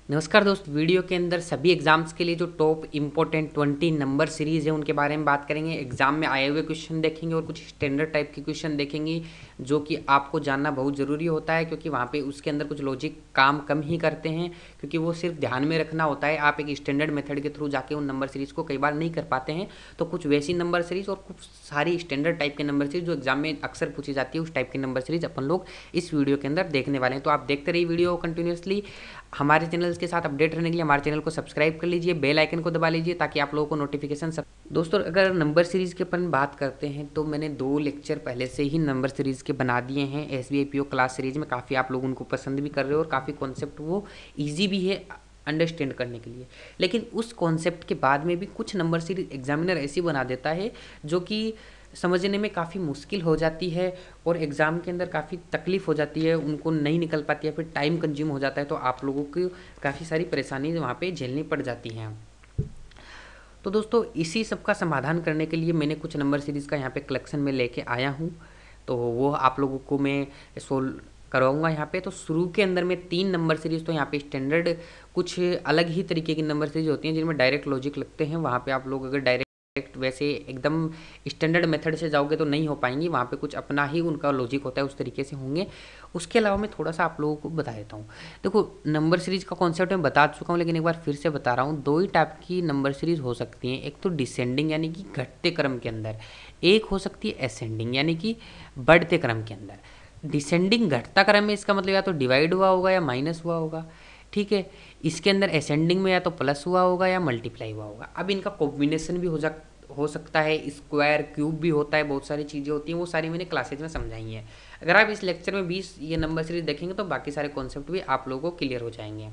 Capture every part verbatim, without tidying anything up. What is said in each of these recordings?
नमस्कार दोस्त, वीडियो के अंदर सभी एग्जाम्स के लिए जो top important twenty number series है उनके बारे में बात करेंगे। एग्जाम में आए हुए क्वेश्चन देखेंगे और कुछ स्टैंडर्ड टाइप के क्वेश्चन देखेंगे जो कि आपको जानना बहुत ज़रूरी होता है, क्योंकि वहाँ पे उसके अंदर कुछ लॉजिक काम कम ही करते हैं, क्योंकि वो सिर्फ ध्यान में रखना होता है। आप एक स्टैंडर्ड मेथड के थ्रू जाके उन नंबर सीरीज़ को कई बार नहीं कर पाते हैं, तो कुछ वैसी नंबर सीरीज़ और कुछ सारी स्टैंडर्ड टाइप के नंबर सीरीज जो एग्जाम में अक्सर पूछी जाती है, उस टाइप की नंबर सीरीज अपन लोग इस वीडियो के अंदर देखने वाले हैं। तो आप देखते रहिए वीडियो कंटिन्यूसली। हमारे चैनल के साथ अपडेट रहने के लिए हमारे चैनल को सब्सक्राइब कर लीजिए, बेल आइकन को दबा लीजिए ताकि आप लोगों को नोटिफिकेशन सब। दोस्तों, अगर नंबर सीरीज़ के अपन बात करते हैं तो मैंने दो लेक्चर पहले से ही नंबर सीरीज़ के बना दिए हैं S B I P O class series में। काफ़ी आप लोग उनको पसंद भी कर रहे हो और काफ़ी कॉन्सेप्ट वो ईजी भी है अंडरस्टैंड करने के लिए। लेकिन उस कॉन्सेप्ट के बाद में भी कुछ नंबर सीरीज एग्जामिनर ऐसी बना देता है जो कि समझने में काफ़ी मुश्किल हो जाती है और एग्ज़ाम के अंदर काफ़ी तकलीफ़ हो जाती है, उनको नहीं निकल पाती है, फिर टाइम कंज्यूम हो जाता है, तो आप लोगों को काफ़ी सारी परेशानी वहाँ पे झेलनी पड़ जाती हैं। तो दोस्तों, इसी सब का समाधान करने के लिए मैंने कुछ नंबर सीरीज़ का यहाँ पे कलेक्शन में लेके आया हूँ, तो वो आप लोगों को मैं सोल्व करवाऊंगा यहाँ पे। तो शुरू के अंदर में तीन नंबर सीरीज़ तो यहाँ पे स्टैंडर्ड कुछ अलग ही तरीके की नंबर सीरीज होती हैं जिनमें डायरेक्ट लॉजिक लगते हैं। वहाँ पे आप लोग अगर डायरेक्ट वैसे एकदम स्टैंडर्ड मेथड से जाओगे तो नहीं हो पाएंगी, वहाँ पे कुछ अपना ही उनका लॉजिक होता है, उस तरीके से होंगे। उसके अलावा मैं थोड़ा सा आप लोगों को बता देता हूँ। देखो, नंबर सीरीज का कॉन्सेप्ट मैं बता चुका हूँ, लेकिन एक बार फिर से बता रहा हूँ। दो ही टाइप की नंबर सीरीज हो सकती हैं, एक तो डिसेंडिंग यानी कि घटते क्रम के अंदर, एक हो सकती है असेंडिंग यानी कि बढ़ते क्रम के अंदर। डिसेंडिंग घटता क्रम में, इसका मतलब या तो डिवाइड हुआ होगा या माइनस हुआ होगा, ठीक है। इसके अंदर असेंडिंग में या तो प्लस हुआ होगा या मल्टीप्लाई हुआ होगा। अब इनका कॉम्बिनेशन भी हो जा हो सकता है, स्क्वायर क्यूब भी होता है, बहुत सारी चीज़ें होती हैं, वो सारी मैंने क्लासेज में समझाई हैं। अगर आप इस लेक्चर में बीस ये नंबर सीरीज देखेंगे तो बाकी सारे कॉन्सेप्ट भी आप लोगों को क्लियर हो जाएंगे।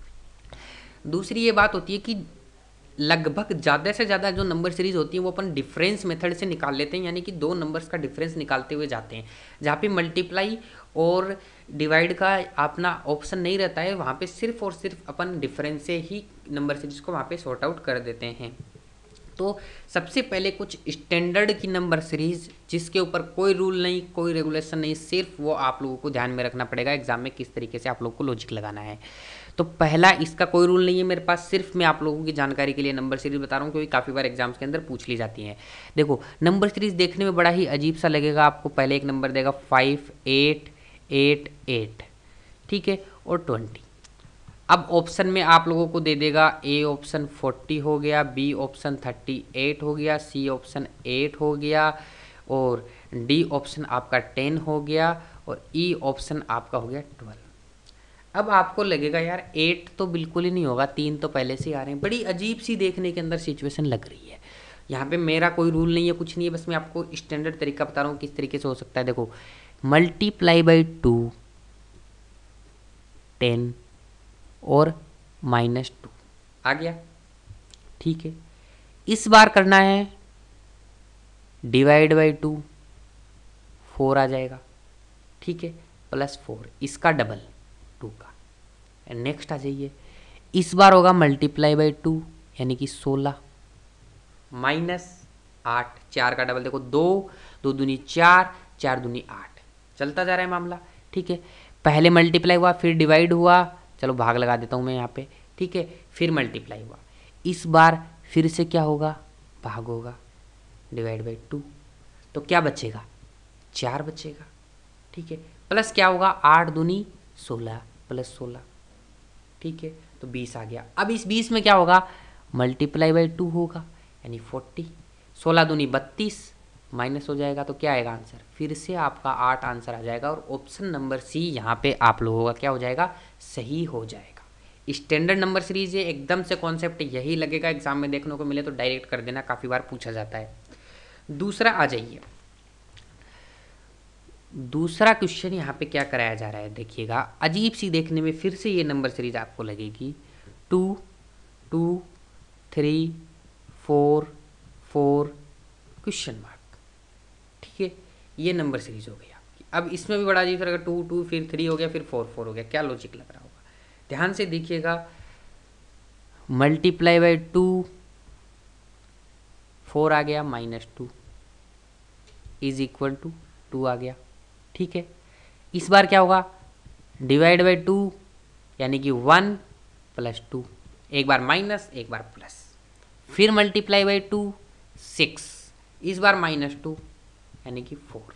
दूसरी ये बात होती है कि लगभग ज़्यादा से ज़्यादा जो नंबर सीरीज होती है वो अपन डिफरेंस मेथड से निकाल लेते हैं, यानी कि दो नंबर्स का डिफरेंस निकालते हुए जाते हैं। जहाँ पे मल्टीप्लाई और डिवाइड का अपना ऑप्शन नहीं रहता है, वहाँ पे सिर्फ और सिर्फ अपन डिफरेंस से ही नंबर सीरीज को वहाँ पे सॉर्ट आउट कर देते हैं। तो सबसे पहले कुछ स्टैंडर्ड की नंबर सीरीज जिसके ऊपर कोई रूल नहीं, कोई रेगुलेशन नहीं, सिर्फ वो आप लोगों को ध्यान में रखना पड़ेगा एग्जाम में किस तरीके से आप लोगों को लॉजिक लगाना है। तो पहला, इसका कोई रूल नहीं है मेरे पास, सिर्फ मैं आप लोगों की जानकारी के लिए नंबर सीरीज बता रहा हूँ, क्योंकि काफ़ी बार एग्जाम्स के अंदर पूछ ली जाती हैं। देखो, नंबर सीरीज देखने में बड़ा ही अजीब सा लगेगा आपको। पहले एक नंबर देगा फाइव एट एट एट, ठीक है, और ट्वेंटी। अब ऑप्शन में आप लोगों को दे देगा ए ऑप्शन फोर्टी हो गया, बी ऑप्शन थर्टी एट हो गया, सी ऑप्शन एट हो गया, और डी ऑप्शन आपका टेन हो गया, और ई ऑप्शन आपका हो गया ट्वेल्व। अब आपको लगेगा यार एट तो बिल्कुल ही नहीं होगा, तीन तो पहले से आ रहे हैं। बड़ी अजीब सी देखने के अंदर सिचुएशन लग रही है। यहाँ पे मेरा कोई रूल नहीं है, कुछ नहीं है, बस मैं आपको स्टैंडर्ड तरीका बता रहा हूँ किस तरीके से हो सकता है। देखो, मल्टीप्लाई बाई टू, टेन और माइनस टू आ गया, ठीक है। इस बार करना है डिवाइड बाई टू, फोर आ जाएगा, ठीक है, प्लस फोर, इसका डबल टू का। नेक्स्ट आ जाइए, इस बार होगा मल्टीप्लाई बाई टू यानी कि सोलह, माइनस आठ, चार का डबल, देखो दो, दो दूनी चार, चार दूनी आठ, चलता जा रहा है मामला, ठीक है। पहले मल्टीप्लाई हुआ, फिर डिवाइड हुआ, चलो भाग लगा देता हूँ मैं यहाँ पे, ठीक है, फिर मल्टीप्लाई हुआ। इस बार फिर से क्या होगा, भाग होगा, डिवाइड बाई टू, तो क्या बचेगा, चार बचेगा, ठीक है। प्लस क्या होगा, आठ दूनी सोलह, प्लस सोलह, ठीक है, तो बीस आ गया। अब इस बीस में क्या होगा, मल्टीप्लाई बाई टू होगा यानी फोर्टी, सोलह दूनी बत्तीस, माइनस हो जाएगा, तो क्या आएगा आंसर, फिर से आपका आठ आंसर आ जाएगा, और ऑप्शन नंबर सी यहाँ पे आप लोगों का क्या हो जाएगा, सही हो जाएगा। स्टैंडर्ड नंबर सीरीज है, एकदम से कॉन्सेप्ट यही लगेगा, एग्जाम में देखने को मिले तो डायरेक्ट कर देना, काफ़ी बार पूछा जाता है। दूसरा आ जाइए, दूसरा क्वेश्चन यहाँ पे क्या कराया जा रहा है, देखिएगा, अजीब सी देखने में फिर से ये नंबर सीरीज आपको लगेगी। Two two three four four question mark, ठीक है, ये नंबर सीरीज हो गई आपकी। अब इसमें भी बड़ा अजीब तरह का टू टू फिर थ्री हो गया, फिर फोर फोर हो गया, क्या लॉजिक लग रहा होगा, ध्यान से देखिएगा। मल्टीप्लाई बाई टू, फोर आ गया, minus two is equal to two आ गया, ठीक है। इस बार क्या होगा, डिवाइड बाई टू यानी कि वन प्लस टू, एक बार माइनस एक बार प्लस, फिर मल्टीप्लाई बाई टू सिक्स, इस बार माइनस टू यानी कि फोर।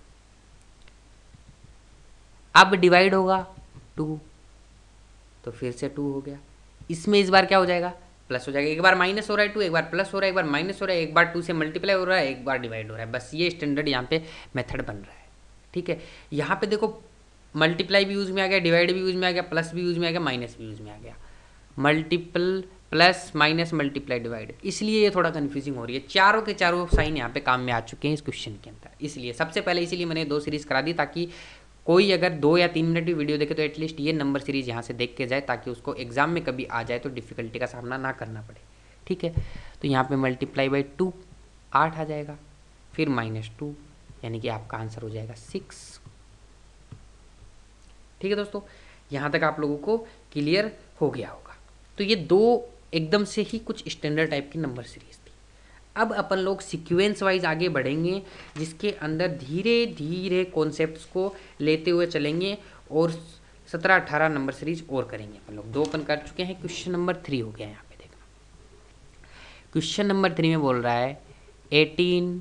अब डिवाइड होगा टू, तो फिर से टू हो गया। इसमें इस बार क्या हो जाएगा, प्लस हो जाएगा। एक बार माइनस हो रहा है टू, एक बार प्लस हो रहा है, एक बार माइनस हो रहा है, एक बार टू से मल्टीप्लाई हो रहा है, एक बार डिवाइड हो रहा है। बस ये स्टैंडर्ड यहाँ पे मेथड बन रहा है। ठीक है, यहाँ पे देखो मल्टीप्लाई भी यूज में आ गया, डिवाइड भी यूज में आ गया, प्लस भी यूज में आ गया, माइनस भी यूज में आ गया। Multiple plus minus multiply divide, इसलिए ये थोड़ा कन्फ्यूजिंग हो रही है। चारों के चारों साइन यहाँ पे काम में आ चुके हैं इस क्वेश्चन के अंदर, इसलिए सबसे पहले इसीलिए मैंने दो सीरीज करा दी, ताकि कोई अगर दो या तीन मिनट की वीडियो देखे तो एटलीस्ट ये नंबर सीरीज यहाँ से देख के जाए, ताकि उसको एग्जाम में कभी आ जाए तो डिफिकल्टी का सामना ना करना पड़े। ठीक है, तो यहाँ पे मल्टीप्लाई बाई टू आठ आ जाएगा, फिर माइनस टू यानी कि आपका आंसर हो जाएगा सिक्स। ठीक है दोस्तों, यहाँ तक आप लोगों को क्लियर हो गया होगा। तो ये दो एकदम से ही कुछ स्टैंडर्ड टाइप की नंबर सीरीज थी। अब अपन लोग सीक्वेंस वाइज आगे बढ़ेंगे, जिसके अंदर धीरे धीरे कॉन्सेप्ट्स को लेते हुए चलेंगे और सत्रह अठारह नंबर सीरीज और करेंगे अपन लोग। दो अपन कर चुके हैं, क्वेश्चन नंबर थ्री हो गया। यहाँ पे देखना, क्वेश्चन नंबर थ्री में बोल रहा है eighteen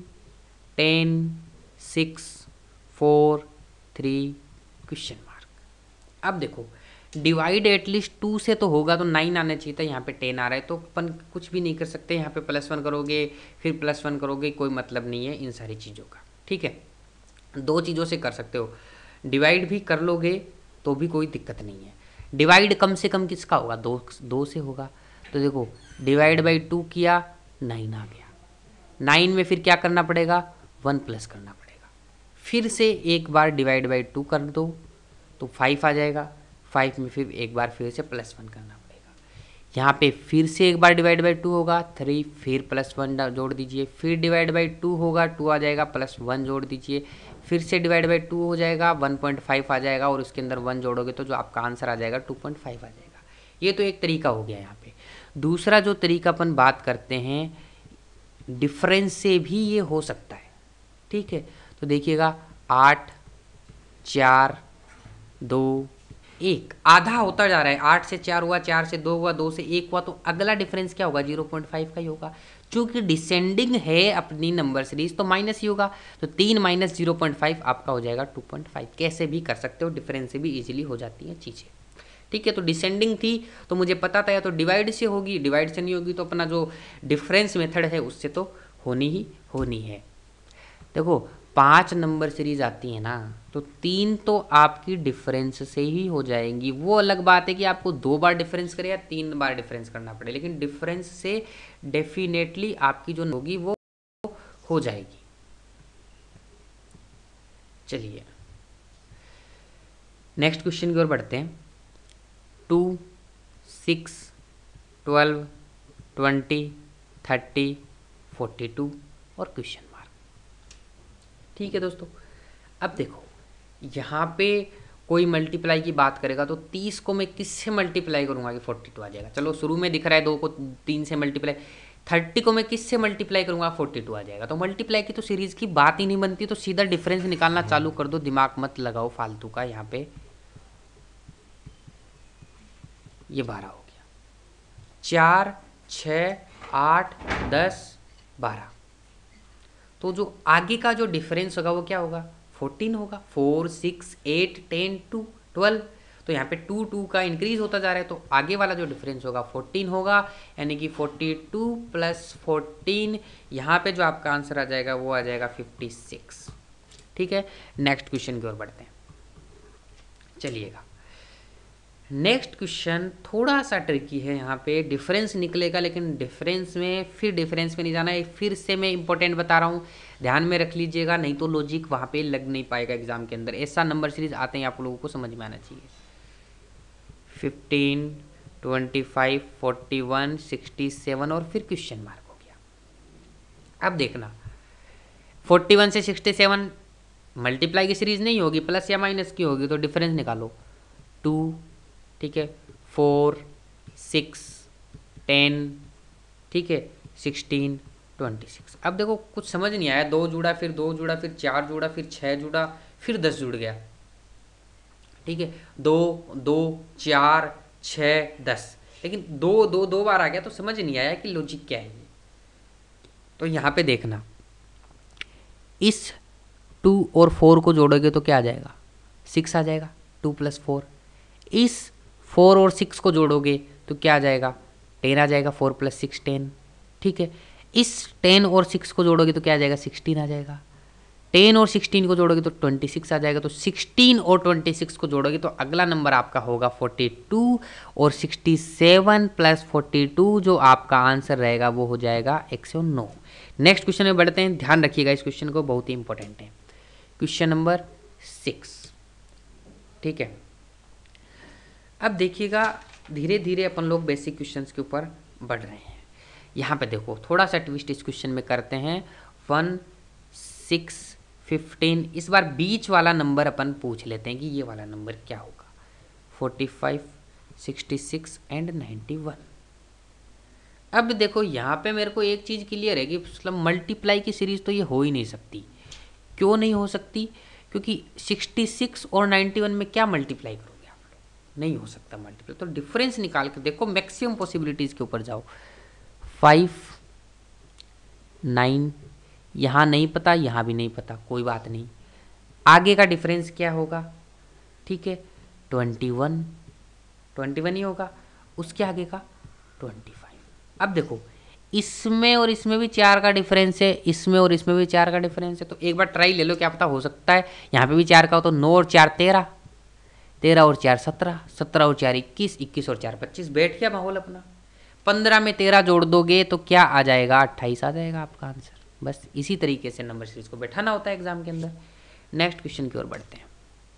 ten six four three question mark. अब देखो डिवाइड एटलीस्ट टू से तो होगा, तो नाइन आना चाहिए था, यहाँ पे टेन आ रहा है, तो अपन कुछ भी नहीं कर सकते। यहाँ पे प्लस वन करोगे फिर प्लस वन करोगे, कोई मतलब नहीं है इन सारी चीज़ों का। ठीक है, दो चीज़ों से कर सकते हो, डिवाइड भी कर लोगे तो भी कोई दिक्कत नहीं है। डिवाइड कम से कम किसका होगा, दो दो से होगा। तो देखो डिवाइड बाई टू किया, नाइन आ गया। नाइन में फिर क्या करना पड़ेगा, वन प्लस करना पड़ेगा। फिर से एक बार डिवाइड बाई टू कर दो तो फाइव आ जाएगा। फाइव में फिर एक बार फिर से प्लस वन करना पड़ेगा। यहाँ पे फिर से एक बार डिवाइड बाई टू होगा, थ्री, फिर प्लस वन जोड़ दीजिए। फिर डिवाइड बाई टू होगा, टू आ जाएगा, प्लस वन जोड़ दीजिए। फिर से डिवाइड बाई टू हो जाएगा, वन पॉइंट फाइव आ जाएगा, और उसके अंदर वन जोड़ोगे तो जो आपका आंसर आ जाएगा टू पॉइंट फाइव आ जाएगा। ये तो एक तरीका हो गया यहाँ पे। दूसरा जो तरीका अपन बात करते हैं, डिफरेंस से भी ये हो सकता है। ठीक है, तो देखिएगा आठ चार दो एक, आधा होता जा रहा है। आठ से चार हुआ, चार से दो हुआ, दो से एक हुआ, तो अगला डिफरेंस क्या होगा, जीरो पॉइंट फाइव का ही होगा। चूंकि डिसेंडिंग है अपनी नंबर सीरीज तो माइनस ही होगा, तो तीन माइनस जीरो पॉइंट फाइव आपका हो जाएगा टू पॉइंट फाइव। कैसे भी कर सकते हो, डिफरेंस से भी इजीली हो जाती हैं चीज़ें। ठीक है, तो डिसेंडिंग थी तो मुझे पता था या तो डिवाइड से होगी, डिवाइड से नहीं होगी तो अपना जो डिफरेंस मेथड है उससे तो होनी ही होनी है। देखो पांच नंबर सीरीज आती है ना, तो तीन तो आपकी डिफरेंस से ही हो जाएंगी। वो अलग बात है कि आपको दो बार डिफरेंस करे या तीन बार डिफरेंस करना पड़े, लेकिन डिफरेंस से डेफिनेटली आपकी जो होगी वो हो जाएगी। चलिए नेक्स्ट क्वेश्चन की ओर बढ़ते हैं। Two, six, twelve, twenty, thirty, forty two और क्वेश्चन मार्क। ठीक है दोस्तों, अब देखो यहाँ पे कोई मल्टीप्लाई की बात करेगा तो तीस को मैं किससे मल्टीप्लाई करूँगा कि फोर्टी टू आ जाएगा। चलो शुरू में दिख रहा है दो को तीन से मल्टीप्लाई, थर्टी को मैं किससे मल्टीप्लाई करूँगा, फोर्टी टू आ जाएगा। तो मल्टीप्लाई की तो सीरीज़ की बात ही नहीं बनती, तो सीधा डिफरेंस निकालना चालू कर दो, दिमाग मत लगाओ फालतू का। यहाँ पे ये बारह हो गया, चार छः आठ दस बारह, तो जो आगे का जो डिफरेंस होगा वो क्या होगा, फोर्टीन होगा। Four six eight ten to twelve, तो यहाँ पे टू टू का इंक्रीज होता जा रहा है, तो आगे वाला जो डिफरेंस होगा फोर्टीन होगा, यानी कि फोर्टी टू प्लस फोर्टीन, यहाँ पे जो आपका आंसर आ जाएगा वो आ जाएगा फिफ्टी सिक्स। ठीक है, नेक्स्ट क्वेश्चन की ओर बढ़ते हैं। चलिएगा नेक्स्ट क्वेश्चन थोड़ा सा ट्रिकी है। यहाँ पे डिफरेंस निकलेगा, लेकिन डिफरेंस में फिर डिफरेंस में नहीं जाना है। फिर से मैं इंपॉर्टेंट बता रहा हूँ, ध्यान में रख लीजिएगा, नहीं तो लॉजिक वहाँ पे लग नहीं पाएगा एग्जाम के अंदर। ऐसा नंबर सीरीज आते हैं आप लोगों को समझ में आना चाहिए। Fifteen, twenty five, forty one, sixty seven और फिर क्वेश्चन मार्क हो गया। अब देखना फोर्टी वन से सिक्सटी सेवन मल्टीप्लाई की सीरीज नहीं होगी, प्लस या माइनस की होगी, तो डिफरेंस निकालो। टू, ठीक है, फोर, सिक्स, टेन, ठीक है, सिक्सटीन, ट्वेंटी सिक्स। अब देखो कुछ समझ नहीं आया, दो जुड़ा फिर दो जुड़ा फिर चार जुड़ा फिर छः जुड़ा फिर दस जुड़ गया। ठीक है, दो दो चार छः दस, लेकिन दो दो दो बार आ गया तो समझ नहीं आया कि लॉजिक क्या है ये। तो यहाँ पे देखना, इस टू और फोर को जोड़ोगे तो क्या आ जाएगा, सिक्स आ जाएगा, टू प्लस फोर। इस फोर और सिक्स को जोड़ोगे तो क्या आ जाएगा, टेन आ जाएगा, फोर प्लस सिक्स टेन। ठीक है, इस टेन और सिक्स को जोड़ोगे तो क्या आ जाएगा, सिक्सटीन आ जाएगा। टेन और सिक्सटीन को जोड़ोगे तो ट्वेंटी सिक्स आ जाएगा। तो सिक्सटीन और ट्वेंटी सिक्स को जोड़ोगे तो अगला नंबर आपका होगा फोर्टी टू, और sixty seven plus forty two जो आपका आंसर रहेगा वो हो जाएगा एक सौ नौ। नेक्स्ट क्वेश्चन में बढ़ते हैं, ध्यान रखिएगा इस क्वेश्चन को, बहुत ही इंपॉर्टेंट है। Question number six. ठीक है, अब देखिएगा धीरे धीरे अपन लोग बेसिक क्वेश्चंस के ऊपर बढ़ रहे हैं। यहाँ पे देखो थोड़ा सा ट्विस्ट इस क्वेश्चन में करते हैं। वन, सिक्स, फिफ्टीन, इस बार बीच वाला नंबर अपन पूछ लेते हैं कि ये वाला नंबर क्या होगा। Forty five, sixty six and ninety one. अब देखो यहाँ पे मेरे को एक चीज़ क्लियर है कि मतलब मल्टीप्लाई की सीरीज तो ये हो ही नहीं सकती। क्यों नहीं हो सकती, क्योंकि सिक्सटी सिक्स और नाइन्टी वन में क्या मल्टीप्लाई करोगे आप लोग, नहीं हो सकता मल्टीप्लाई। तो डिफरेंस निकाल के देखो, मैक्सिमम पॉसिबिलिटीज़ के ऊपर जाओ। फाइव, नाइन, यहाँ नहीं पता, यहाँ भी नहीं पता, कोई बात नहीं। आगे का डिफरेंस क्या होगा, ठीक है, ट्वेंटी वन, ट्वेंटी वन ही होगा। उसके आगे का ट्वेंटी फाइव। अब देखो इसमें और इसमें भी चार का डिफरेंस है, इसमें और इसमें भी चार का डिफरेंस है। तो एक बार ट्राई ले लो, क्या पता हो सकता है यहाँ पे भी चार का हो। तो नौ और चार तेरह, तेरह और चार सत्रह, सत्रह और चार इक्कीस, इक्कीस और चार पच्चीस। बैठ गया माहौल अपना। पंद्रह में तेरह जोड़ दोगे तो क्या आ जाएगा, अट्ठाईस आ जाएगा आपका आंसर। बस इसी तरीके से नंबर सीरीज को बैठाना होता है एग्जाम के अंदर। नेक्स्ट क्वेश्चन की ओर बढ़ते हैं।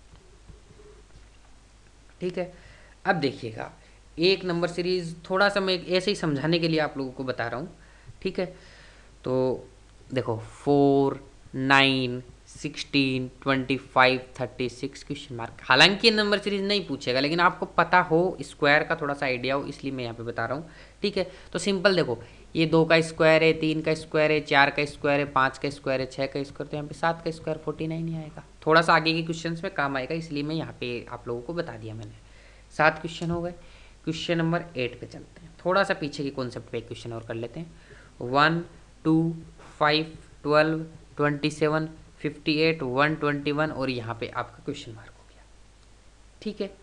ठीक है, अब देखिएगा एक नंबर सीरीज थोड़ा सा मैं ऐसे ही समझाने के लिए आप लोगों को बता रहा हूँ। ठीक है, तो देखो four, nine, sixteen, twenty five, thirty six question mark. हालांकि ये नंबर सीरीज नहीं पूछेगा, लेकिन आपको पता हो, स्क्वायर का थोड़ा सा आइडिया हो, इसलिए मैं यहाँ पे बता रहा हूँ। ठीक है, तो सिंपल देखो, ये दो का स्क्वायर है, तीन का स्क्वायर है, चार का स्क्वायर है, पाँच का स्क्वायर है, छः का स्क्वायर, तो यहाँ पे सात का स्क्वायर फोर्टी नाइन ही आएगा। थोड़ा सा आगे के क्वेश्चन में काम आएगा, इसलिए मैं यहाँ पे आप लोगों को बता दिया मैंने। सात क्वेश्चन हो गए। क्वेश्चन नंबर एट पे चलते हैं। थोड़ा सा पीछे के कॉन्सेप्ट पे क्वेश्चन और कर लेते हैं। One, two, five, twelve, twenty seven, fifty eight, one twenty one, और यहाँ पे आपका क्वेश्चन मार्क हो गया। ठीक है,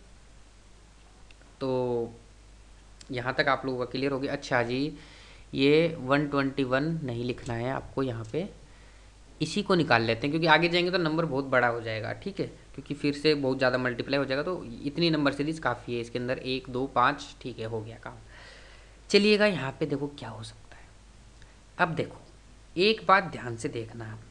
तो यहाँ तक आप लोगों का क्लियर हो गया। अच्छा जी, ये वन ट्वेंटी वन नहीं लिखना है आपको, यहाँ पे इसी को निकाल लेते हैं, क्योंकि आगे जाएंगे तो नंबर बहुत बड़ा हो जाएगा। ठीक है, क्योंकि फिर से बहुत ज़्यादा मल्टीप्लाई हो जाएगा। तो इतनी नंबर सीरीज काफ़ी है इसके अंदर, एक, दो, पाँच। ठीक है, हो गया काम। चलिएगा यहाँ पे देखो क्या हो सकता है। अब देखो एक बात ध्यान से देखना आप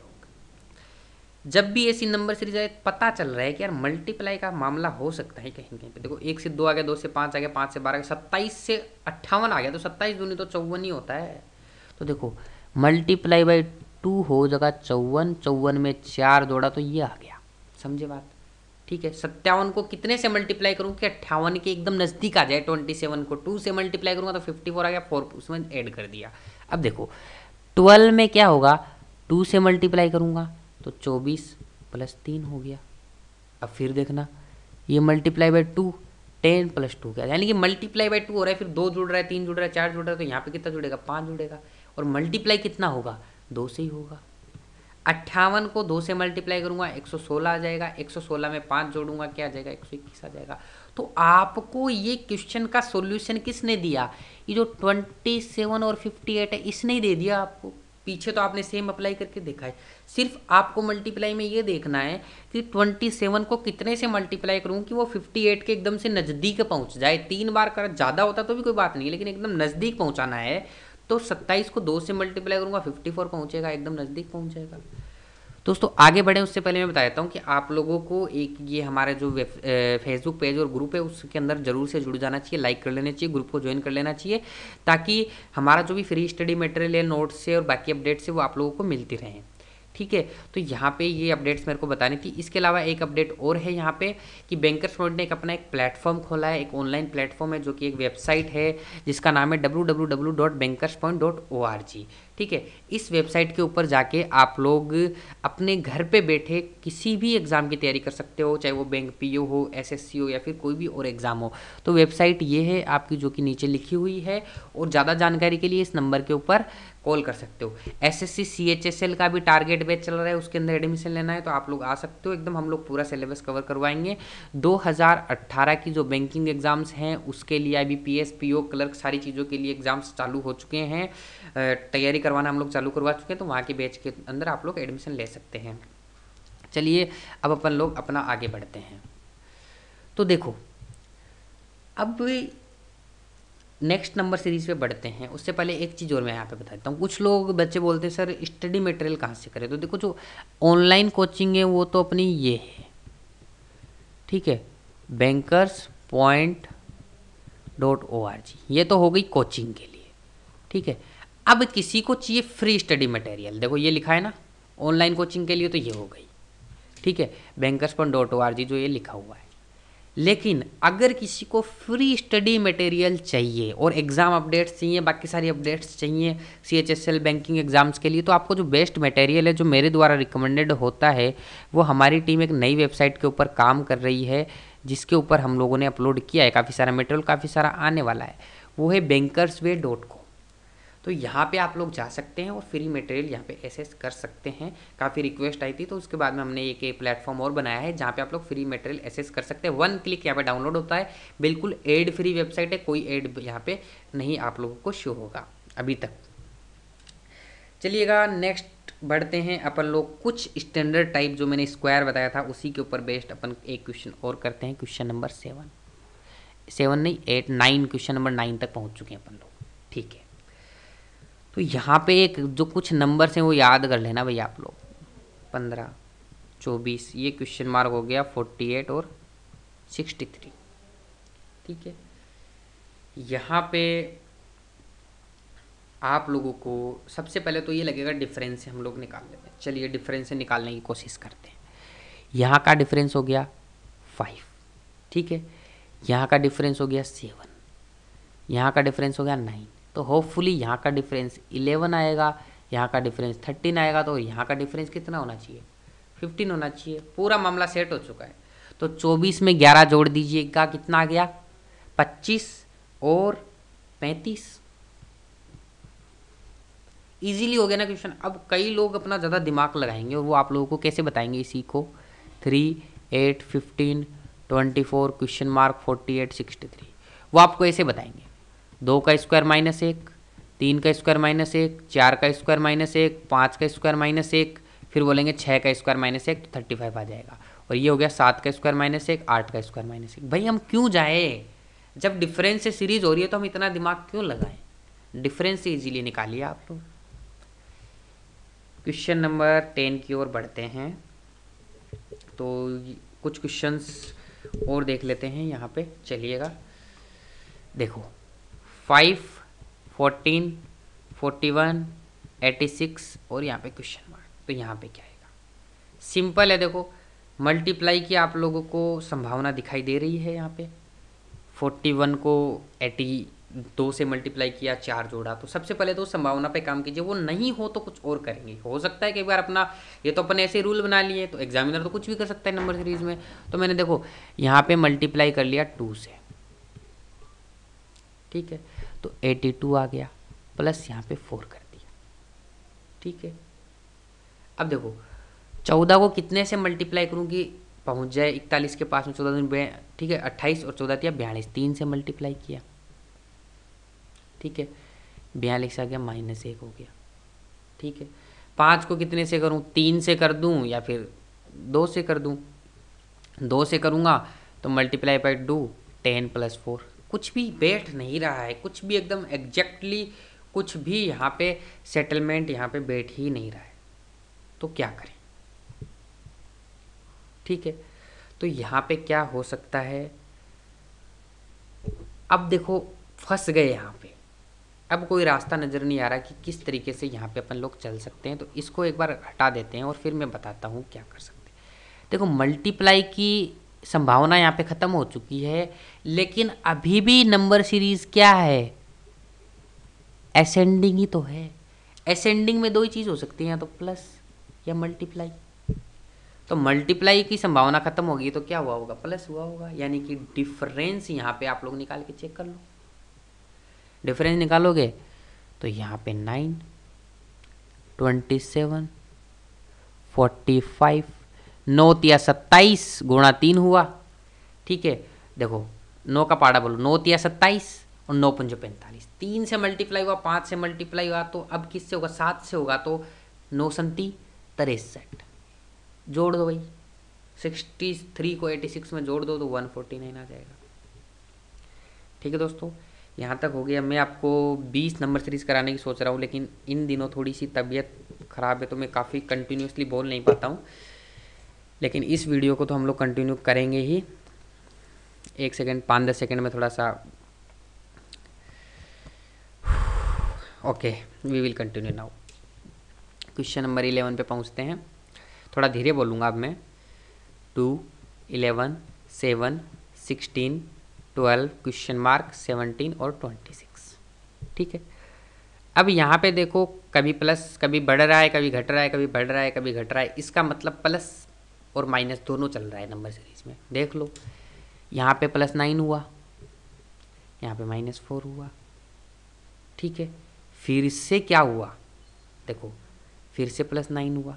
लोग, जब भी ऐसी नंबर सीरीज आए पता चल रहा है कि यार मल्टीप्लाई का मामला हो सकता है कहीं कहीं पे। देखो एक से दो आ गया, दो से पाँच आ गया, पाँच से बारह, सत्ताईस से अट्ठावन आ गया, तो सत्ताईस दूनी तो चौवन ही होता है। तो देखो मल्टीप्लाई बाई टू हो जाएगा चौवन, चौवन में चार जोड़ा तो ये आ गया, समझे बात। ठीक है, सत्तावन को कितने से मल्टीप्लाई करूँ कि अट्ठावन के एकदम नज़दीक आ जाए। ट्वेंटी सेवन को टू से मल्टीप्लाई करूँगा तो फिफ्टी फोर आ गया, फोर उसमें ऐड कर दिया। अब देखो ट्वेल्व में क्या होगा, टू से मल्टीप्लाई करूँगा तो चौबीस प्लस तीन हो गया। अब फिर देखना ये multiply by two, ten plus two क्या, यानी कि मल्टीप्लाई बाई टू हो रहा है, फिर दो जुड़ रहा है, तीन जुड़ रहा है, चार जुड़ रहा है, तो यहाँ पे कितना जुड़ेगा, पाँच जुड़ेगा। और मल्टीप्लाई कितना होगा, दो से ही होगा। अट्ठावन को दो से मल्टीप्लाई करूंगा एक सौ सोलह आ जाएगा, एक सौ सोलह में पाँच जोड़ूंगा क्या आ जाएगा, एक सौ इक्कीस आ जाएगा। तो आपको ये क्वेश्चन का सॉल्यूशन किसने दिया, ये जो सत्ताईस और अट्ठावन है इसने ही दे दिया आपको। पीछे तो आपने सेम अप्लाई करके देखा है। सिर्फ आपको मल्टीप्लाई में ये देखना है कि सत्ताईस को कितने से मल्टीप्लाई करूँ कि वो अट्ठावन के एकदम से नज़दीक पहुँच जाए। तीन बार कर ज़्यादा होता तो भी कोई बात नहीं, लेकिन एकदम नज़दीक पहुँचाना है। तो सत्ताईस को दो से मल्टीप्लाई करूँगा चौवन पहुँचेगा, एकदम नज़दीक पहुँच जाएगा। दोस्तों आगे बढ़े उससे पहले मैं बता देता हूँ कि आप लोगों को एक ये हमारा जो वेब फेसबुक पेज और ग्रुप है उसके अंदर जरूर से जुड़ जाना चाहिए, लाइक कर लेना चाहिए, ग्रुप को ज्वाइन कर लेना चाहिए, ताकि हमारा जो भी फ्री स्टडी मटेरियल है, नोट्स से और बाकी अपडेट्स है वो आप लोगों को मिलती रहें। ठीक है, तो यहाँ पे ये अपडेट्स मेरे को बतानी थी। इसके अलावा एक अपडेट और है यहाँ पे कि बैंकर्स पॉइंट ने एक अपना एक प्लेटफॉर्म खोला है, एक ऑनलाइन प्लेटफॉर्म है जो कि एक वेबसाइट है जिसका नाम है W W W dot Bankers Point dot O R G. ठीक है। इस वेबसाइट के ऊपर जाके आप लोग अपने घर पे बैठे किसी भी एग्ज़ाम की तैयारी कर सकते हो, चाहे वो बैंक पीओ हो, एसएससी हो या फिर कोई भी और एग्ज़ाम हो। तो वेबसाइट ये है आपकी जो कि नीचे लिखी हुई है, और ज़्यादा जानकारी के लिए इस नंबर के ऊपर कॉल कर सकते हो। एसएससी सीएचएसएल का भी टारगेट बैच चल रहा है, उसके अंदर एडमिशन लेना है तो आप लोग आ सकते हो। एकदम हम लोग पूरा सिलेबस कवर करवाएंगे। दो हज़ार अट्ठारह की जो बैंकिंग एग्ज़ाम्स हैं उसके लिए आईबीपीएस, पीओ, क्लर्क सारी चीज़ों के लिए एग्ज़ाम्स चालू हो चुके हैं, तैयारी करवाना हम लोग चालू करवा चुके हैं, तो वहाँ के बैच के अंदर आप लोग एडमिशन ले सकते हैं। चलिए अब अपन लोग अपना आगे बढ़ते हैं। तो देखो अब नेक्स्ट नंबर सीरीज़ पे बढ़ते हैं, उससे पहले एक चीज़ और मैं यहाँ पे बता देता हूँ। कुछ लोग बच्चे बोलते हैं सर स्टडी मटेरियल कहाँ से करें, तो देखो जो ऑनलाइन कोचिंग है वो तो अपनी ये है, ठीक है, Bankers Point dot O R G, ये तो हो गई कोचिंग के लिए, ठीक है। अब किसी को चाहिए फ्री स्टडी मटेरियल, देखो ये लिखा है ना ऑनलाइन कोचिंग के लिए, तो ये हो गई, ठीक है, Bankers Point dot O R G जो ये लिखा हुआ है। लेकिन अगर किसी को फ्री स्टडी मटेरियल चाहिए और एग्ज़ाम अपडेट्स चाहिए, बाकी सारी अपडेट्स चाहिए C H S L banking exams के लिए, तो आपको जो बेस्ट मटेरियल है जो मेरे द्वारा रिकमेंडेड होता है, वो हमारी टीम एक नई वेबसाइट के ऊपर काम कर रही है, जिसके ऊपर हम लोगों ने अपलोड किया है काफ़ी सारा मटेरियल, काफ़ी सारा आने वाला है। वो है बैंकर्स वे डॉट कॉम। तो यहाँ पे आप लोग जा सकते हैं और फ्री मटेरियल यहाँ पे एसेस कर सकते हैं। काफ़ी रिक्वेस्ट आई थी तो उसके बाद में हमने एक एक प्लेटफॉर्म और बनाया है जहाँ पे आप लोग फ्री मटेरियल एसेस कर सकते हैं। वन क्लिक यहाँ पे डाउनलोड होता है, बिल्कुल एड फ्री वेबसाइट है, कोई एड यहाँ पे नहीं आप लोगों को शो होगा अभी तक। चलिएगा नेक्स्ट बढ़ते हैं अपन लोग कुछ स्टैंडर्ड टाइप जो मैंने स्क्वायर बताया था उसी के ऊपर बेस्ड अपन एक क्वेश्चन और करते हैं। क्वेश्चन नंबर सेवन सेवन नहीं eight nine question number nine तक पहुँच चुके हैं अपन लोग, ठीक है। तो यहाँ पे एक जो कुछ नंबर्स हैं वो याद कर लेना भैया आप लोग, पंद्रह, चौबीस, ये क्वेश्चन मार्क हो गया, फोर्टी एट और सिक्सटी थ्री, ठीक है। यहाँ पे आप लोगों को सबसे पहले तो ये लगेगा डिफरेंस से हम लोग निकाल लेते हैं। चलिए डिफरेंस से निकालने की कोशिश करते हैं। यहाँ का डिफरेंस हो गया फाइव, ठीक है, यहाँ का डिफरेंस हो गया सेवन, यहाँ का डिफरेंस हो गया नाइन, तो होपफुली यहाँ का डिफरेंस इलेवन आएगा, यहाँ का डिफरेंस थर्टीन आएगा, तो यहाँ का डिफरेंस कितना होना चाहिए, फिफ्टीन होना चाहिए। पूरा मामला सेट हो चुका है। तो चौबीस में ग्यारह जोड़ दीजिएगा, कितना आ गया, पच्चीस और पैंतीस। इजीली हो गया ना क्वेश्चन। अब कई लोग अपना ज़्यादा दिमाग लगाएंगे और वो आप लोगों को कैसे बताएंगे इसी को, three, eight, fifteen, twenty four, question mark, forty eight, sixty three, वो आपको ऐसे बताएंगे, दो का स्क्वायर माइनस एक, तीन का स्क्वायर माइनस एक, चार का स्क्वायर माइनस एक, पाँच का स्क्वायर माइनस एक, फिर बोलेंगे छः का स्क्वायर माइनस एक, तो थर्टी फाइव आ जाएगा। और ये हो गया सात का स्क्वायर माइनस एक, आठ का स्क्वायर माइनस एक। भाई हम क्यों जाए, जब डिफरेंस से सीरीज हो रही है तो हम इतना दिमाग क्यों लगाएं, डिफरेंस से इजीली निकालिए आप लोग। क्वेश्चन नंबर टेन की ओर बढ़ते हैं। तो कुछ क्वेश्चंस और देख लेते हैं यहाँ पे, चलिएगा देखो, five, fourteen, forty one, eighty six और यहाँ पे क्वेश्चन मार्क। तो यहाँ पे क्या आएगा, सिंपल है, देखो मल्टीप्लाई की आप लोगों को संभावना दिखाई दे रही है। यहाँ पे फोर्टी वन को एटी दो से मल्टीप्लाई किया, चार जोड़ा, तो सबसे पहले तो संभावना पे काम कीजिए। वो नहीं हो तो कुछ और करेंगे, हो सकता है कि एक बार अपना, ये तो अपन ऐसे रूल बना लिए, तो एग्जामिनर तो कुछ भी कर सकता है नंबर सीरीज में। तो मैंने देखो यहाँ पे मल्टीप्लाई कर लिया टू से, ठीक है, तो एटी टू आ गया, प्लस यहाँ पे फोर कर दिया, ठीक है। अब देखो चौदह को कितने से मल्टीप्लाई करूँगी, पहुँच जाए इकतालीस के पास में, चौदह दिन, ठीक है, अट्ठाईस और चौदह दिया बयालीस, तीन से मल्टीप्लाई किया, ठीक है, बयालीस आ गया, माइनस एक हो गया, ठीक है। पाँच को कितने से करूँ, तीन से कर दूँ या फिर दो से कर दूँ, दो से करूँगा तो multiply by two, ten plus four. कुछ भी बैठ नहीं रहा है, कुछ भी एकदम एग्जैक्टली कुछ भी यहाँ पे सेटलमेंट यहाँ पे बैठ ही नहीं रहा है, तो क्या करें, ठीक है। तो यहाँ पे क्या हो सकता है, अब देखो फंस गए यहाँ पे, अब कोई रास्ता नज़र नहीं आ रहा कि किस तरीके से यहाँ पे अपन लोग चल सकते हैं। तो इसको एक बार हटा देते हैं और फिर मैं बताता हूँ क्या कर सकते हैं। देखो मल्टीप्लाई की संभावना यहाँ पे ख़त्म हो चुकी है, लेकिन अभी भी नंबर सीरीज़ क्या है, असेंडिंग ही तो है। असेंडिंग में दो ही चीज़ हो सकती है, या तो प्लस या मल्टीप्लाई। तो मल्टीप्लाई की संभावना खत्म होगी तो क्या हुआ होगा, प्लस हुआ होगा, यानी कि डिफरेंस यहाँ पे आप लोग निकाल के चेक कर लो। डिफरेंस निकालोगे तो यहाँ पे nine, twenty seven, forty five, नौ तिया सत्ताईस गुणा तीन हुआ। ठीक है, देखो नौ का पाड़ा बोलो, नौ तिया सत्ताईस और नौ पंजो पैंतालीस, तीन से मल्टीप्लाई हुआ, पाँच से मल्टीप्लाई हुआ, तो अब किससे होगा, सात से होगा, तो नौ संती तिरसठ, जोड़ दो भाई, सिक्सटी थ्री को एटी सिक्स में जोड़ दो तो वन फोर्टी नाइन आ जाएगा। ठीक है दोस्तों, यहाँ तक हो गया। मैं आपको बीस नंबर सीरीज़ कराने की सोच रहा हूँ, लेकिन इन दिनों थोड़ी सी तबीयत ख़राब है तो मैं काफ़ी कंटिन्यूसली बोल नहीं पाता हूँ, लेकिन इस वीडियो को तो हम लोग कंटिन्यू करेंगे ही। एक सेकेंड, पाँच दस सेकेंड में थोड़ा सा, okay we will continue now. Question number eleven पे पहुँचते हैं, थोड़ा धीरे बोलूँगा अब मैं। Two, eleven, seven, sixteen, twelve, question mark, seventeen और ट्वेंटी सिक्स। ठीक है, अब यहाँ पे देखो कभी प्लस, कभी बढ़ रहा है, कभी घट रहा है, कभी बढ़ रहा है, कभी घट रहा है। इसका मतलब प्लस और माइनस दोनों चल रहा है नंबर सीरीज में। देख लो, यहाँ पे प्लस नाइन हुआ, यहाँ पे माइनस फोर हुआ। ठीक है, फिर से क्या हुआ, देखो फिर से प्लस नाइन हुआ,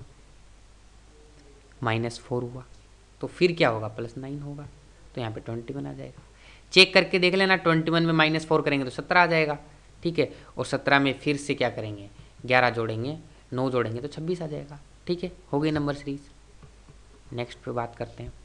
माइनस फोर हुआ, तो फिर क्या होगा, प्लस नाइन होगा, तो यहाँ पे ट्वेंटी वन आ जाएगा। चेक करके देख लेना, ट्वेंटी वन में माइनस फोर करेंगे तो सत्रह आ जाएगा। ठीक है, और सत्रह में फिर से क्या करेंगे, ग्यारह जोड़ेंगे, नौ जोड़ेंगे तो छब्बीस आ जाएगा। ठीक है, हो गई नंबर सीरीज। नेक्स्ट पे बात करते हैं।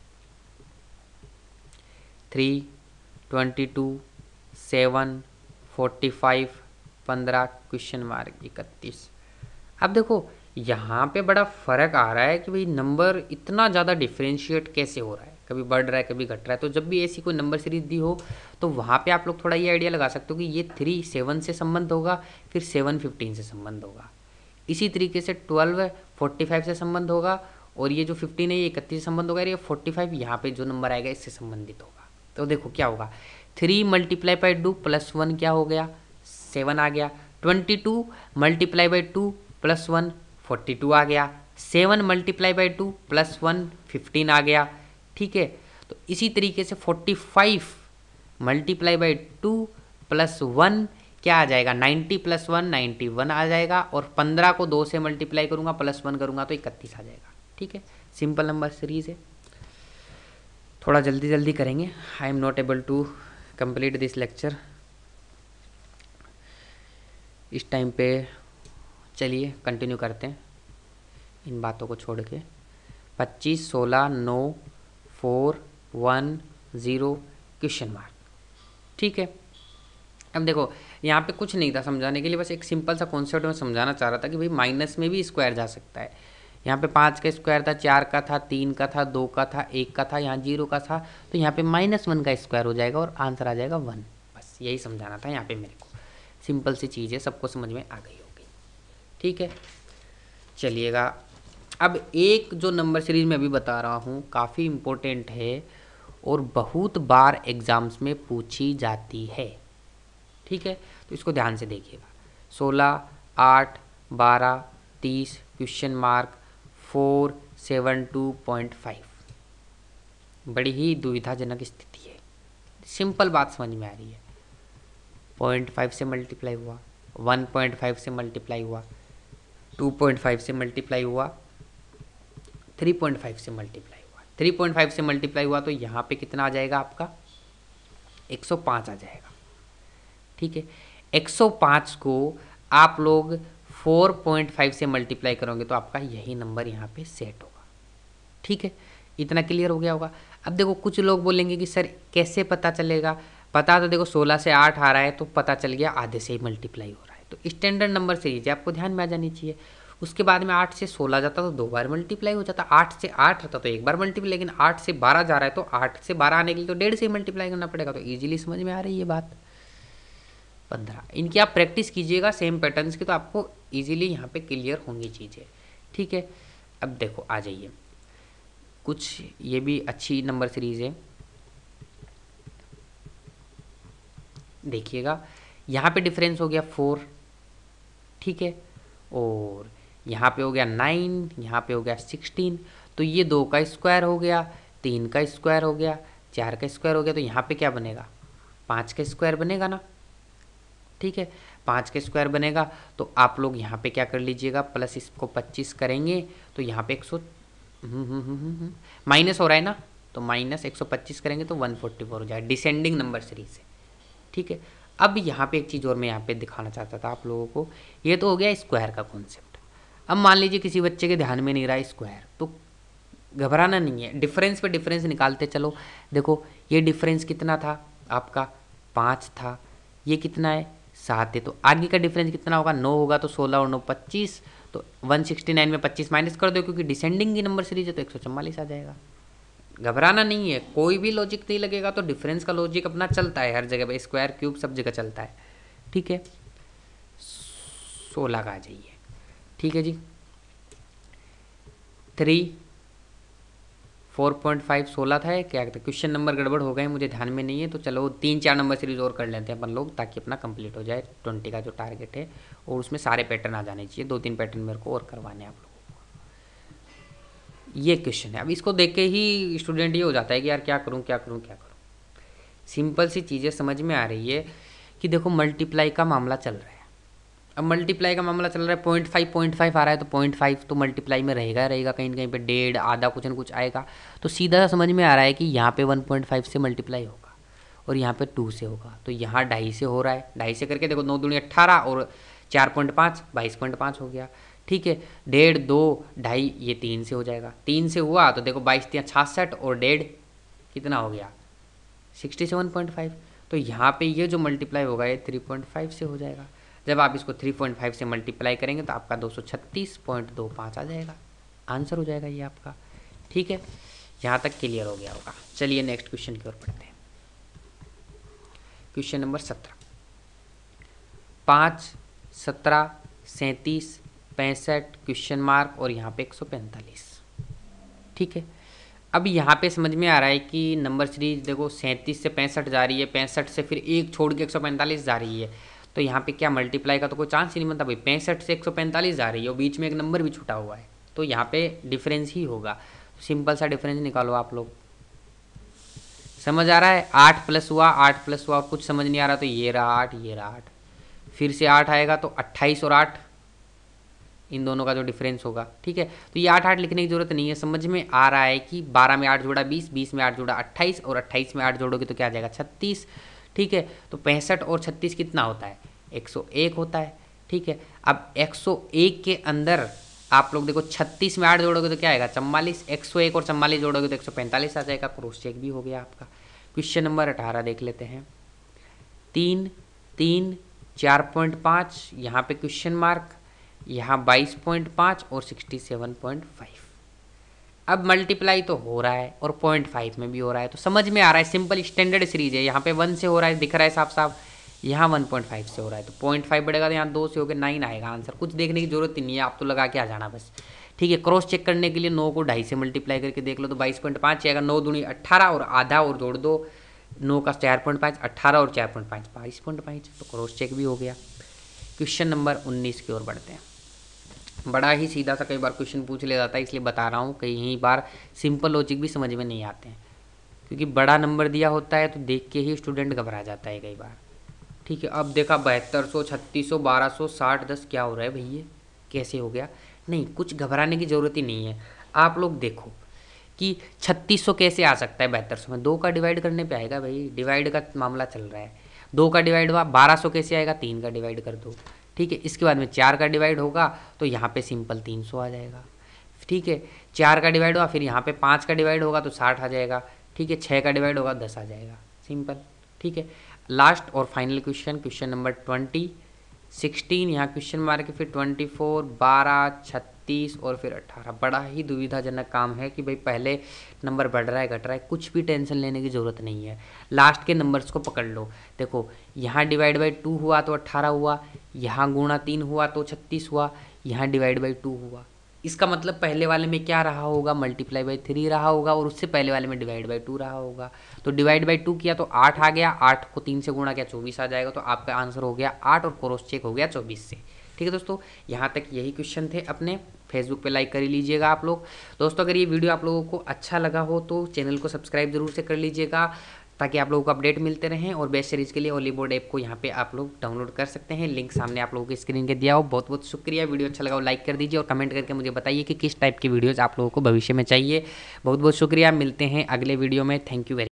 Three, twenty two, seven, forty five, पंद्रह, क्वेश्चन मार्क, इकतीस। अब देखो यहाँ पे बड़ा फर्क आ रहा है कि भाई नंबर इतना ज़्यादा डिफ्रेंशिएट कैसे हो रहा है, कभी बढ़ रहा है कभी घट रहा है। तो जब भी ऐसी कोई नंबर सीरीज दी हो तो वहाँ पे आप लोग थोड़ा ये आइडिया लगा सकते हो कि ये थ्री सेवन से संबंध होगा, फिर सेवन फिफ्टीन से संबंध होगा। इसी तरीके से ट्वेल्व फोर्टी फाइव से संबंध होगा, और ये जो फिफ्टीन है ये इकतीस से संबंध होगा, ये फोर्टी फाइव यहाँ पे जो नंबर आएगा इससे संबंधित होगा। तो देखो क्या होगा, three multiply by two plus one क्या हो गया, सेवन आ गया। Twenty two multiply by two plus one, forty two आ गया। Seven multiply by two plus one, fifteen आ गया। ठीक है, तो इसी तरीके से forty five multiply by two plus one क्या आ जाएगा, ninety plus one, ninety one आ जाएगा। और पंद्रह को दो से मल्टीप्लाई करूंगा, प्लस वन करूंगा तो इकतीस आ जाएगा। ठीक है, सिंपल नंबर सीरीज है। थोड़ा जल्दी जल्दी करेंगे, I am not able to complete this lecture इस टाइम पे। चलिए कंटिन्यू करते हैं इन बातों को छोड़ के। पच्चीस, सोलह, नौ, four, one, zero, question mark. ठीक है, अब देखो यहाँ पे कुछ नहीं था समझाने के लिए, बस एक सिंपल सा कॉन्सेप्ट में समझाना चाह रहा था कि भाई माइनस में भी स्क्वायर जा सकता है। यहाँ पे पाँच का स्क्वायर था, चार का था, तीन का था, दो का था, एक का था, यहाँ जीरो का था, तो यहाँ पे माइनस वन का स्क्वायर हो जाएगा और आंसर आ जाएगा वन। बस यही समझाना था यहाँ पे मेरे को। सिंपल सी चीज़ है, सबको समझ में आ गई होगी। ठीक है, चलिएगा अब एक जो नंबर सीरीज में अभी बता रहा हूँ काफ़ी इम्पोर्टेंट है और बहुत बार एग्जाम्स में पूछी जाती है। ठीक है, तो इसको ध्यान से देखिएगा। सोलह, आठ, बारह, तीस, question mark, four seven two point five. बड़ी ही दुविधाजनक स्थिति है, सिंपल बात समझ में आ रही है। पॉइंट फाइव से मल्टीप्लाई हुआ, वन पॉइंट फाइव से मल्टीप्लाई हुआ, टू पॉइंट फाइव से मल्टीप्लाई हुआ, थ्री पॉइंट फाइव से मल्टीप्लाई हुआ। थ्री पॉइंट फाइव से मल्टीप्लाई हुआ तो यहाँ पे कितना आ जाएगा आपका, एक सौ पाँच आ जाएगा। ठीक है, एक सौ पाँच को आप लोग फोर पॉइंट फाइव से मल्टीप्लाई करोगे तो आपका यही नंबर यहाँ पे सेट होगा। ठीक है, इतना क्लियर हो गया होगा। अब देखो कुछ लोग बोलेंगे कि सर कैसे पता चलेगा, पता तो देखो सोलह से आठ आ रहा है तो पता चल गया आधे से ही मल्टीप्लाई हो रहा है, तो स्टैंडर्ड नंबर सीरीज आपको ध्यान में आ जानी चाहिए। उसके बाद में आठ से सोलह जाता तो दो बार मल्टीप्लाई हो जाता, आठ से आठ रहता तो एक बार मल्टीप्लाई, लेकिन आठ से बारह जा रहा है तो आठ से बारह आने के लिए तो डेढ़ से ही मल्टीप्लाई करना पड़ेगा। तो ईजिली समझ में आ रही है बात। पंद्रह, इनकी आप प्रैक्टिस कीजिएगा सेम पैटर्न्स की, तो आपको ईजिली यहाँ पे क्लियर होंगी चीज़ें। ठीक है, अब देखो आ जाइए, कुछ ये भी अच्छी नंबर सीरीज है, देखिएगा। यहाँ पे डिफरेंस हो गया फोर। ठीक है, और यहाँ पे हो गया नाइन, यहाँ पे हो गया सिक्सटीन। तो ये दो का स्क्वायर हो गया, तीन का स्क्वायर हो गया, चार का स्क्वायर हो गया, तो यहाँ पे क्या बनेगा, पाँच का स्क्वायर बनेगा ना। ठीक है, पाँच का स्क्वायर बनेगा। तो आप लोग यहाँ पे क्या कर लीजिएगा, प्लस इसको पच्चीस करेंगे तो यहाँ पे एक सौ माइनस हो रहा है ना, तो माइनस एक सौ पच्चीस करेंगे तो वन फोर्टी फोर हो जाएगा डिसेंडिंग नंबर सीरीज से। ठीक है, अब यहाँ पे एक चीज़ और मैं यहाँ पे दिखाना चाहता था आप लोगों को, ये तो हो गया स्क्वायर का कॉन्सेप्ट। अब मान लीजिए किसी बच्चे के ध्यान में नहीं रहा स्क्वायर, तो घबराना नहीं है, डिफरेंस पे डिफरेंस निकालते चलो। देखो ये डिफरेंस कितना था आपका, पाँच था, ये कितना है, सात है, तो आगे का डिफरेंस कितना होगा, नौ होगा, तो सोलह और नौ पच्चीस, तो वन सिक्सटी नाइन में पच्चीस माइनस कर दो क्योंकि डिसेंडिंग की नंबर सीरीज है तो एक सौ चौवालीस आ जाएगा। घबराना नहीं है, कोई भी लॉजिक नहीं लगेगा, तो डिफरेंस का लॉजिक अपना चलता है हर जगह पे, स्क्वायर क्यूब सब जगह चलता है। ठीक है, सोलह का आ जाइए। ठीक है जी, थ्री फोर पॉइंट फाइव सोलह था क्या, क्वेश्चन नंबर गड़बड़ हो गए मुझे ध्यान में नहीं है, तो चलो तीन चार नंबर सीरीज और कर लेते हैं अपन लोग ताकि अपना कंप्लीट हो जाए ट्वेंटी का जो टारगेट है, और उसमें सारे पैटर्न आ जाने चाहिए, दो तीन पैटर्न मेरे को और करवाने हैं आप लोगों को। ये क्वेश्चन है, अब इसको देख के ही स्टूडेंट ये हो जाता है कि यार क्या करूँ क्या करूँ क्या करूँ। सिंपल सी चीज़ें समझ में आ रही है कि देखो मल्टीप्लाई का मामला चल रहा है, अब मल्टीप्लाई का मामला चल रहा है, पॉइंट फाइव पॉइंट फाइव आ रहा है, तो पॉइंट फाइव तो मल्टीप्लाई में रहेगा रहेगा कहीं ना कहीं पे डेढ़ आधा कुछ न कुछ आएगा, तो सीधा समझ में आ रहा है कि यहाँ पे वन पॉइंट फाइव से मल्टीप्लाई होगा और यहाँ पे टू से होगा, तो यहाँ ढाई से हो रहा है, ढाई से करके देखो नौ दूनी अट्ठारह और चार पॉइंट पाँच बाईस पॉइंट पाँच हो गया। ठीक है, डेढ़ दो ढाई ये तीन से हो जाएगा, तीन से हुआ तो देखो बाईस तिया छियासठ और डेढ़ कितना हो गया सिक्सटी सेवन पॉइंट फाइव, तो यहाँ पे ये जो मल्टीप्लाई होगा ये थ्री पॉइंट फाइव से हो जाएगा। जब आप इसको थ्री पॉइंट फाइव से मल्टीप्लाई करेंगे तो आपका दो सौ छत्तीस पॉइंट दो पाँच आ जाएगा, आंसर हो जाएगा ये आपका। ठीक है, यहाँ तक क्लियर हो गया होगा। चलिए नेक्स्ट क्वेश्चन की ओर पढ़ते हैं। क्वेश्चन नंबर सत्रह, पाँच सत्रह सैंतीस पैंसठ क्वेश्चन मार्क और यहाँ पे एक सौ पैंतालीस। ठीक है, अब यहाँ पे समझ में आ रहा है कि नंबर सीरीज देखो सैंतीस से पैंसठ जा रही है, पैंसठ से फिर एक छोड़ के एक सौ पैंतालीस जा रही है, तो यहाँ पे क्या मल्टीप्लाई का तो कोई चांस ही नहीं बनता भाई, पैंसठ से एक सौ पैंतालीस जा रही है और बीच में एक नंबर भी छुटा हुआ है, तो यहाँ पे डिफरेंस ही होगा। सिंपल सा डिफरेंस निकालो आप लोग, समझ आ रहा है, आठ प्लस हुआ आठ प्लस हुआ और कुछ समझ नहीं आ रहा तो ये रहा आठ ये रहा आठ, फिर से आठ आएगा तो अट्ठाईस और आठ इन दोनों का जो डिफरेंस होगा। ठीक है, तो ये आठ आठ लिखने की जरूरत नहीं है, समझ में आ रहा है कि बारह में आठ जोड़ा बीस, बीस में आठ जोड़ा अट्ठाईस और अट्ठाईस में आठ जोड़ोगे तो क्या आ जाएगा छत्तीस। ठीक है, तो पैंसठ और छत्तीस कितना होता है एक सौ एक होता है। ठीक है, अब एक सौ एक के अंदर आप लोग देखो छत्तीस में आठ जोड़ोगे तो क्या आएगा चवालीस, एक सौ एक और चवालीस जोड़ोगे तो एक सौ पैंतालीस आ जाएगा, क्रॉस चेक भी हो गया आपका। क्वेश्चन नंबर अठारह देख लेते हैं, तीन तीन चार पॉइंट पाँच यहाँ पे क्वेश्चन मार्क, यहाँ बाईस पॉइंट पाँच और सिक्सटी सेवन पॉइंट फाइव। अब मल्टीप्लाई तो हो रहा है और पॉइंट फाइव में भी हो रहा है, तो समझ में आ रहा है सिंपल स्टैंडर्ड सीरीज है, यहाँ पे वन से हो रहा है दिख रहा है साफ साफ, यहाँ वन पॉइंट फाइव से हो रहा है, तो पॉइंट फाइव बढ़ेगा तो यहाँ दो से होकर नाइन आएगा आंसर, कुछ देखने की जरूरत ही नहीं है, आप तो लगा के आ जाना बस। ठीक है, क्रॉस चेक करने के लिए नौ को ढाई से मल्टीप्लाई करके देख लो तो बाईस पॉइंट पाँच आएगा, नौ दूनी अट्ठारह और आधा और जोड़ दो, नौ का चार पॉइंट पाँच अट्ठारह और चार पॉइंट पाँच बाईस पॉइंट पाँच, तो क्रॉस चेक भी हो गया। क्वेश्चन नंबर उन्नीस की ओर बढ़ते हैं, बड़ा ही सीधा सा कई बार क्वेश्चन पूछ लिया जाता है इसलिए बता रहा हूँ, कई बार सिंपल लॉजिक भी समझ में नहीं आते हैं क्योंकि बड़ा नंबर दिया होता है तो देख के ही स्टूडेंट घबरा जाता है कई बार। ठीक है, अब देखा बहत्तर सौ छत्तीस सौ बारह सौ साठ दस क्या हो रहा है भैया कैसे हो गया, नहीं कुछ घबराने की ज़रूरत ही नहीं है। आप लोग देखो कि छत्तीस सौ कैसे आ सकता है बहत्तर सौ में, दो का डिवाइड करने पे आएगा भाई, डिवाइड का मामला चल रहा है, दो का डिवाइड हुआ, बारह सौ कैसे आएगा तीन का डिवाइड कर दो। ठीक है, इसके बाद में चार का डिवाइड होगा तो यहाँ पे सिंपल तीन सौ आ जाएगा। ठीक है, चार का डिवाइड हुआ, फिर यहाँ पे पाँच का डिवाइड होगा तो साठ आ जाएगा। ठीक है, छः का डिवाइड होगा दस आ जाएगा, सिंपल। ठीक है, लास्ट और final question, question number twenty, sixteen यहाँ क्वेश्चन मार्क फिर ट्वेंटी फोर, बारह, छत्तीस और फिर अट्ठारह। बड़ा ही दुविधाजनक काम है कि भाई पहले नंबर बढ़ रहा है घट रहा है, कुछ भी टेंशन लेने की ज़रूरत नहीं है, लास्ट के नंबर्स को पकड़ लो। देखो यहाँ डिवाइड बाई टू हुआ तो अट्ठारह हुआ, यहाँ गुणा तीन हुआ तो छत्तीस हुआ, यहाँ डिवाइड बाई टू हुआ, इसका मतलब पहले वाले में क्या रहा होगा मल्टीप्लाई बाई थ्री रहा होगा और उससे पहले वाले में डिवाइड बाई टू रहा होगा। तो डिवाइड बाई टू किया तो आठ आ गया, आठ को तीन से गुणा किया चौबीस आ जाएगा, तो आपका आंसर हो गया आठ और क्रॉस चेक हो गया चौबीस से। ठीक है दोस्तों, यहाँ तक यही क्वेश्चन थे अपने। फेसबुक पे लाइक कर लीजिएगा आप लोग। दोस्तों अगर ये वीडियो आप लोगों को अच्छा लगा हो तो चैनल को सब्सक्राइब जरूर से कर लीजिएगा, ताकि आप लोगों को अपडेट मिलते रहें। और बेस्ट सीरीज़ के लिए ओली बोर्ड ऐप को यहाँ पे आप लोग डाउनलोड कर सकते हैं, लिंक सामने आप लोगों की स्क्रीन के दिया हो। बहुत बहुत शुक्रिया, वीडियो अच्छा लगा हो लाइक कर दीजिए और कमेंट करके मुझे बताइए कि किस टाइप की वीडियोज़ आप लोगों को भविष्य में चाहिए। बहुत बहुत शुक्रिया, मिलते हैं अगले वीडियो में। Thank you very